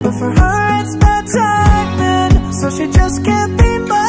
But for her it's bad timing, so she just can't be mine.